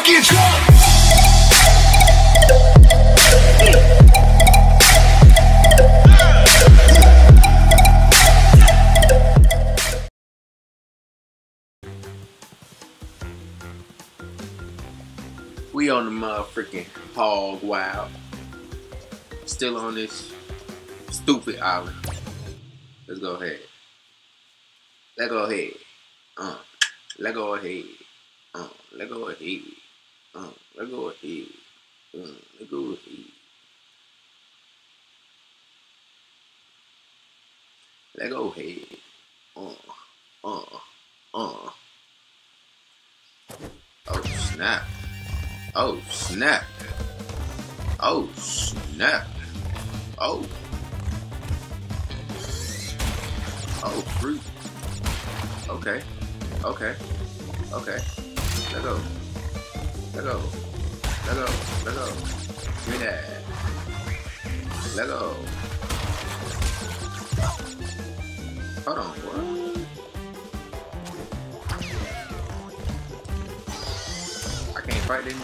get drunk. We on the motherfucking hog wild. Still on this stupid island. Let's go ahead. Let go ahead. Let go ahead. Let go ahead. Let go ahead. Let go ahead. Let go ahead. Oh snap. Oh snap. Oh snap. Oh. Oh fruit. Okay. Okay. Okay. Let go. Let go. Let go. Let go. Give me that. Let go. Hold on, what? I can't fight them.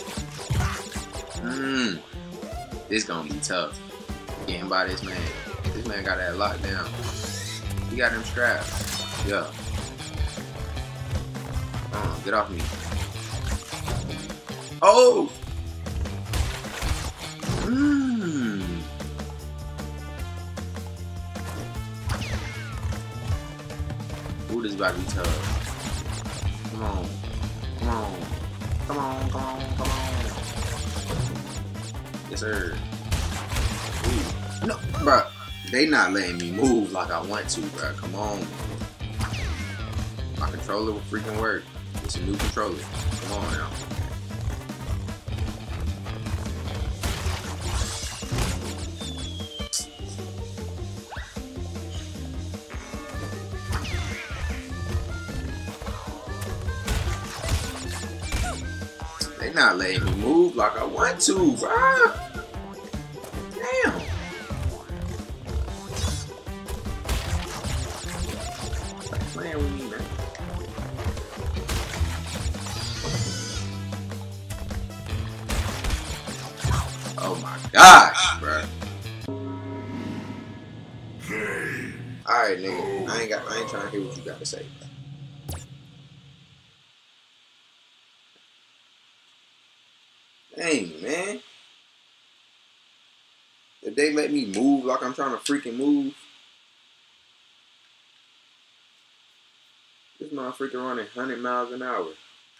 This gonna be tough. Getting by this man. This man got that locked down. He got them straps. Yeah. Get off me. Oh! Ooh, this about to be tough. Come on. Come on. Come on, come on, come on. Yes, sir. Ooh. No, bro. They not letting me move like I want to, bro. Come on. My controller will freaking work. It's a new controller. Come on now. They not letting me move like I want to, bro. Damn. Stop playing with me, man. Oh my gosh, bro. Alright, nigga. I ain't trying to hear what you got to say, bro. Dang, man. If they let me move like I'm trying to freaking move, this motherfucker running 100 miles an hour.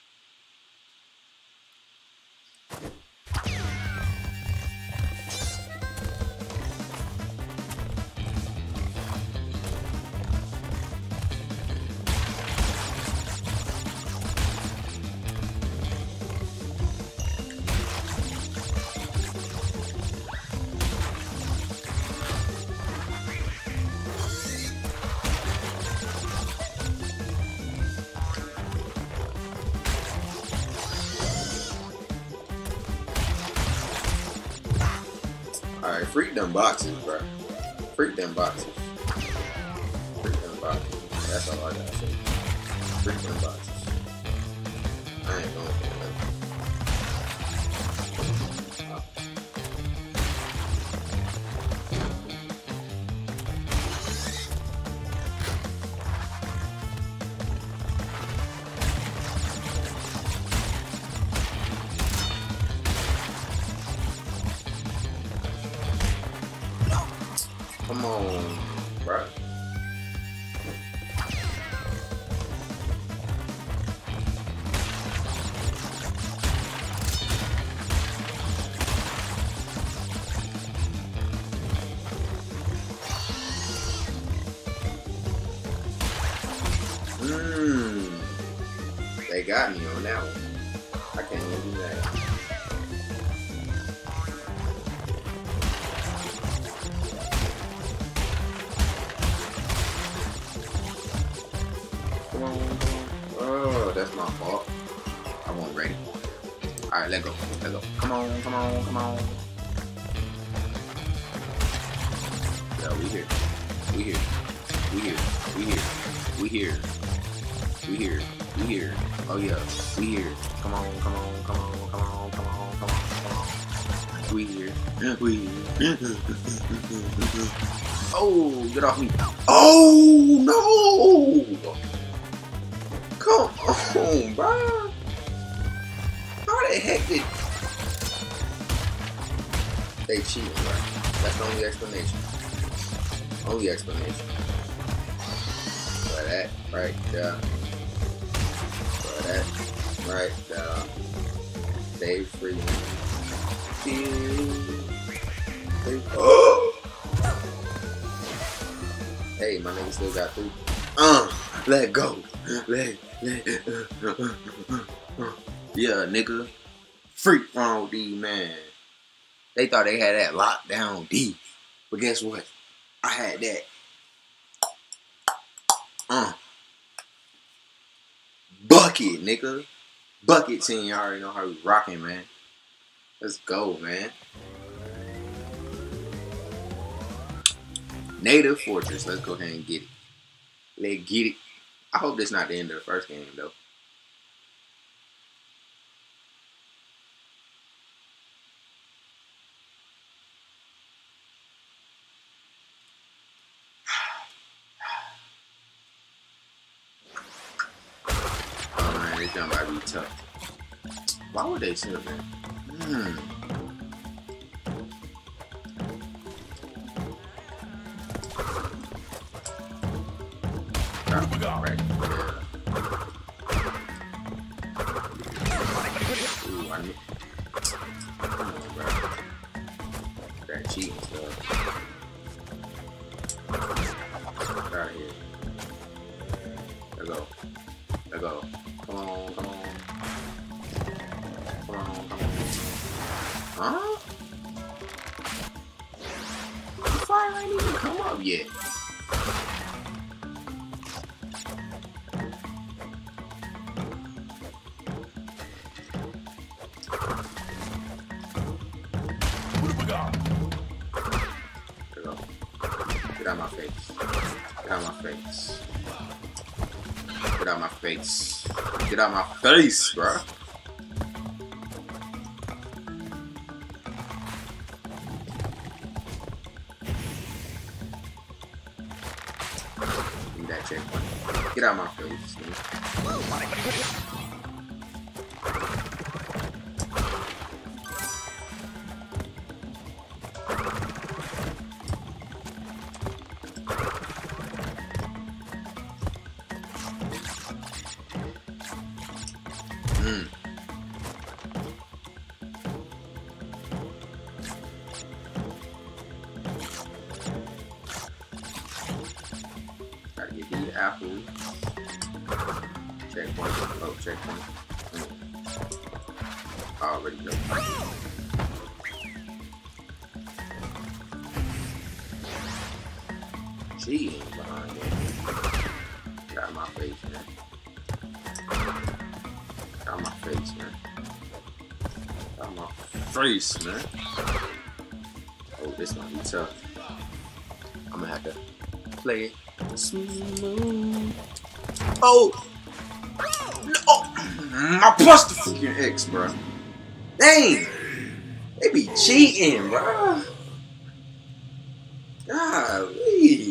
Alright, freak them boxes, bro. Freak them boxes. Freak them boxes. That's all I gotta say. Freak them boxes. I ain't going for that. Come on, bro. They got me on that one. I can't even do that. Oh, that's my fault. I wasn't ready. Alright, let go. Let go. Come on, come on, come on. Yeah, we here. We here. We here. We here. We here. We here. We here. Oh yeah, we here. Come on, come on, come on, come on, come on, come on, come on. We here. We here. Oh, get off me. Oh no! Come on, bro. How the heck did they cheating, bro? That's the only explanation. Only explanation. For that right there. For that right there. They freaking. Oh! Hey, my nigga still got 3. Let go. Yeah, nigga. Freak wrong with these, man. They thought they had that locked down deep. But guess what? I had that. Bucket, nigga. Bucket team, you already know how we rocking, man. Let's go, man. Native Fortress. Let's go ahead and get it. Let's get it. I hope this not the end of the first game, though. Oh, man, this jump might be tough. Why would they sit up there? Right. Ooh, I knew. Come on, bro. That cheating stuff. Get out of here. Let's go. Let's go. Come on, come on. Come on, come on. Huh? The fire ain't even come up yet. Get out my face. Get out my face. Get out my face. Get out my face, bro. Give me that checkpoint. Get out my face, man. Gotta get these apples. Checkpoint. Oh, checkpoint. I already know. Cheating behind it. Got my face, man. Got my face, man. Got my face, man. Oh, this might be tough. I'm gonna have to play it smooth. Oh! No! I pushed the freaking X, bro. Dang! They be cheating, bro. Golly.